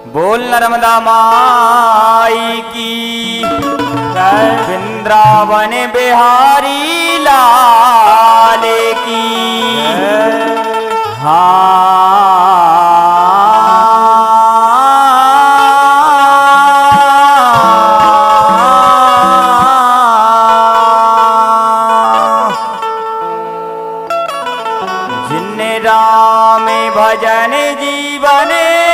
बोल नर्मदा माई की वृंदावन बिहारी लाल की। जिन्ने राम भजन जीवन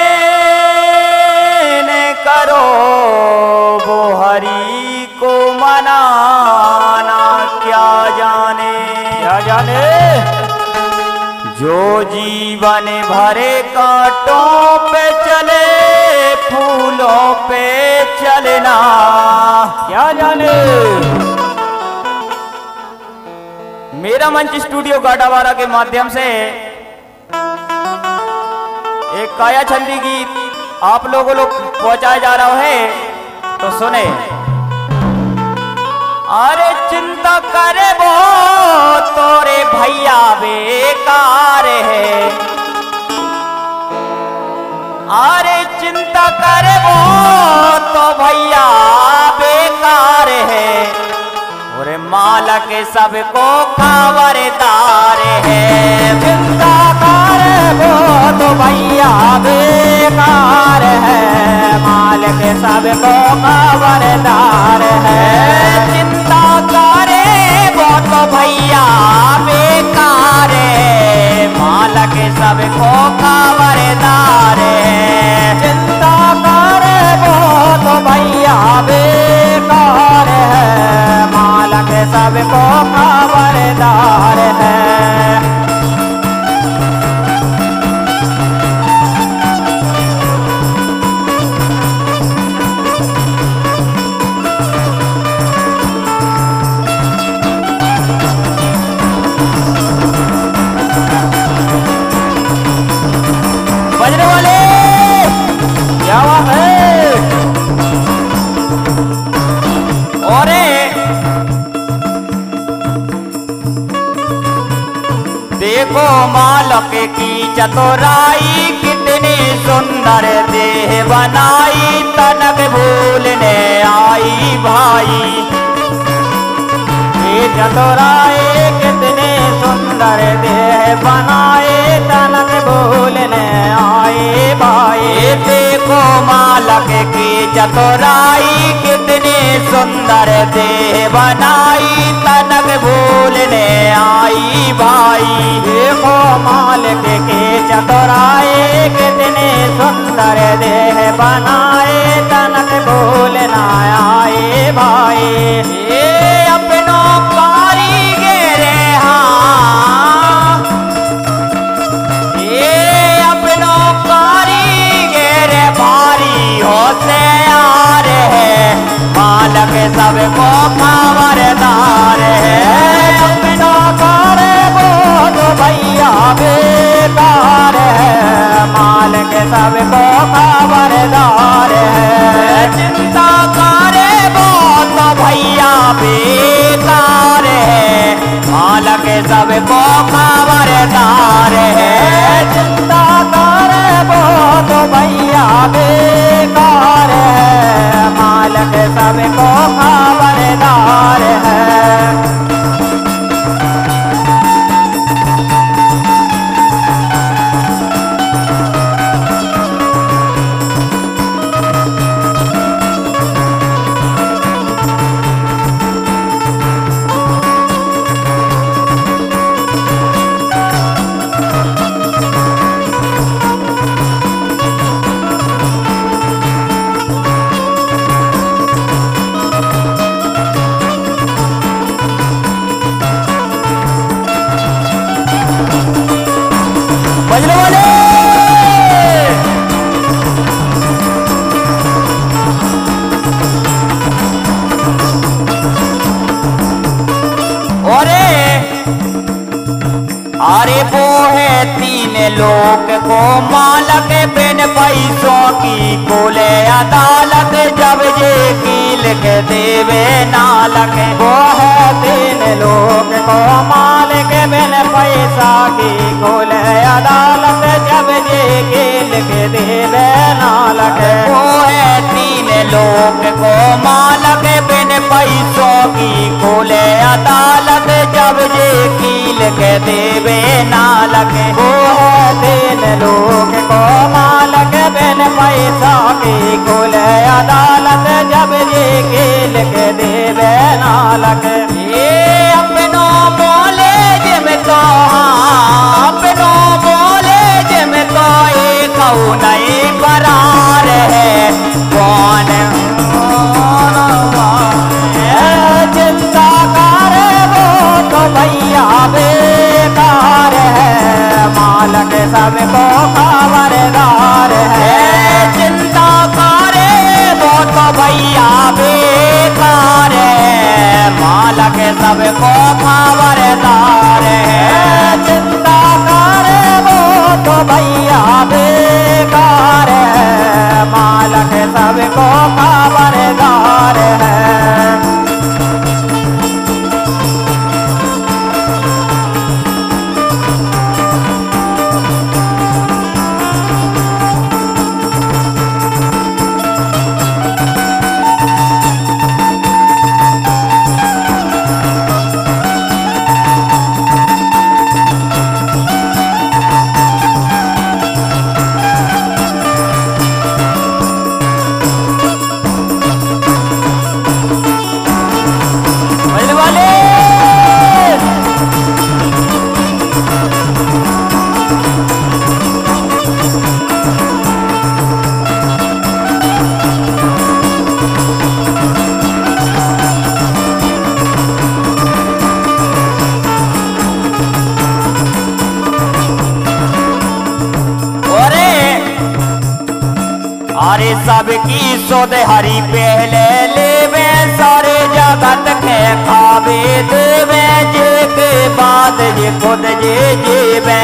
करो वो हरि को मनाना क्या जाने जो जीवन भरे कांटों पे चले फूलों पे चलना क्या जाने। मेरा मंच स्टूडियो गाडावारा के माध्यम से एक काया छंदी गीत आप लोगों पहुंचाया जा रहा है तो सुने। अरे चिंता करे वो तोरे भैया बेकार है, अरे चिंता करे वो तो भैया बेकार है। और मालक सबको खबरदार है, चिंता करे वो तो भैया बेकार है, मालक सबको खबरदार है। चिंता करे वो तो भैया बेकार है, मालक सबको खबरदार है। चिंता करे वो तो भैया बेकार है, मालक सबको खबरदार है। बजने वाले क्या बात है। और देखो मालक की चतुराई कितनी सुंदर देह बनाई, तनक भूलने आई भाई। ये चतुराई कितनी सुंदर देह बनाए, तनक भूलने आए भाई। देखो मालक की चतुराई कितनी सुंदर देह बनाई, तनक भूलने आई भाई। देखो मालक की चतुराई कितनी सुंदर देह बनाए, तनक भूलना आए भाई। ये अपनों कारीगर हाँ, ये अपनों कारीगर भारी होशियार है, मालक सबको खबरदार है। अपनों करे वो तो भैया बेकार है, मालक सबको खबरदार है। चिंता करे वो तो भैया बेकार है, मालक सबको खबरदार है। चिंता करे वो तो भैया बेकार है, मालक सबको खबरदार है। बजने वाले अरे वो है तीन लोक को मालक, बिन पैसों की कोले अदालत, जब ये कील के देवे नालक। वो है तीन लोक को मालक, बिन पैसा की कोले अदालत, जब ये कील के देवे नालक। देवे नालक। वो है तीन लोक को मालक बिन पैसा की खुले अदालत जब ये खेल के देवे नालक। ये अपनों बोले जिम तो अपनों बोले जिम तो एक नहीं करार है कौन चिंता करे वो तो भैया बेकार है मालक सबको खबरदार है। चिंता करे वो तो भैया बेकार है मालक सबको खबरदार है। चिंता करे वो तो भैया बेकार है मालक सबको खबरदार है। अरे सबकी सुध हरी पहले लेवे सारे जगत के खावे देवे जे के बाद जे खुद जे जीवे।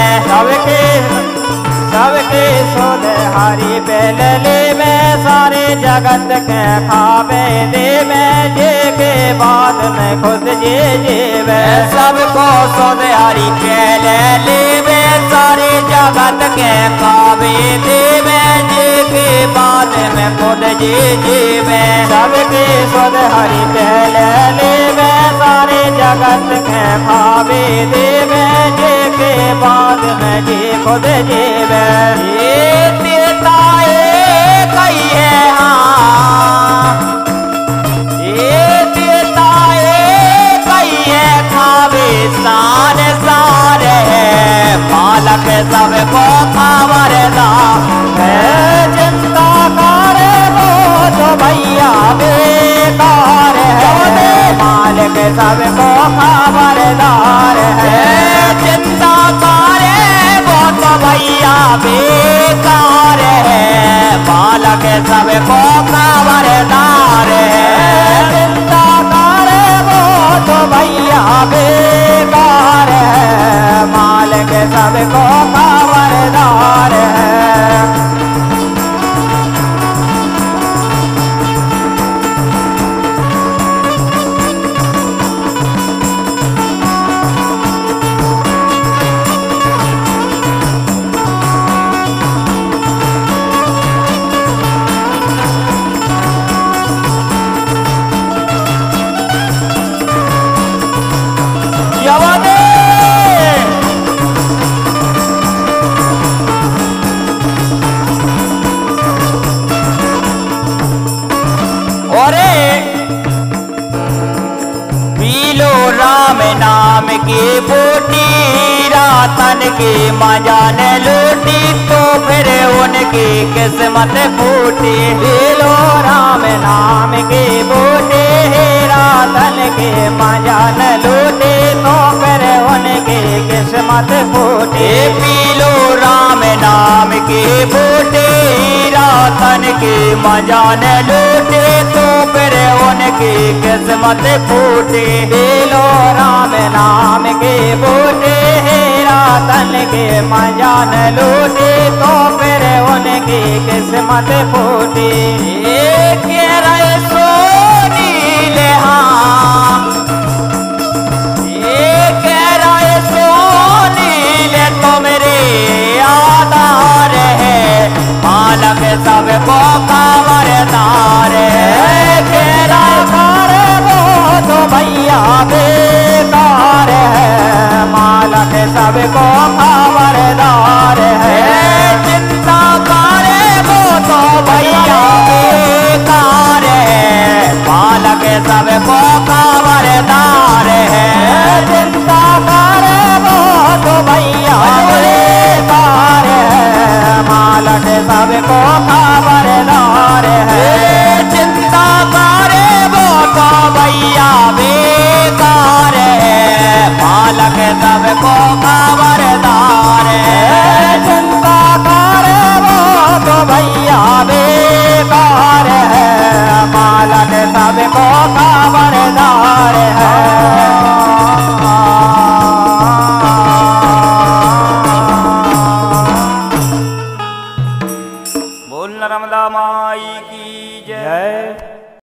सबके सुध हरी पहले लेवे सारे जगत के खावे देवे जे के बाद में खुद जे जीवे। सबको सुध हरी पहले लेवे सारे जगत के खावे देवे जे के बाद में खुद जी जीवे। सबके सुध हरि पहले लेवे सारे जगत के भावे देवे जे के बाद में जी खुद जीवे। ये देता कही है हाँ ये देता कही है खावे सान सार है मालक सबको खबरदार है। चिंता करे वो तो भैया बेकार है मालिक सबको खबरदार है। चिंता करे वो तो भैया बेकार है मालिक सबको खबरदार है। चिंता करे वो तो भैया बेकार है मालिक सबको खबरदार है। राम नाम की बूटी रातन की मजा ने लूटी तो फिर उनकी किस्मत फूटी। लो राम नाम की बूटी रातन की मजा ने लूटी तो फिर उनकी किस्मत फूटी। पीलो राम नाम की बूटी रातन की मजा ने लूटी तो फिर उनकी किस्मत फूटी। पीलो राम नाम के बूटे रातन के मजा न लूटे तो फिर उनकी किस्मत फूटी। कह रहे सो नीले हाँ कह रहे सो नीले तो मेरे आधार है मालक सबको खबरदार है। कह रहा वो तो भैया बेकार है मालक मालक सबको खबरदार है। चिंता करे वो तो भैया बेकार है, मालक सबको खबरदार है। चिंता करे वो तो भैया बेकार है, मालक सबको खबरदार है। चिंता करे वो तो भैया बेकार है, मालक सबको खबरदार है। चिंता करे वो तो भैया बेकार है, मालक सबको खबरदार है। बोल नर्मदा माई की जय।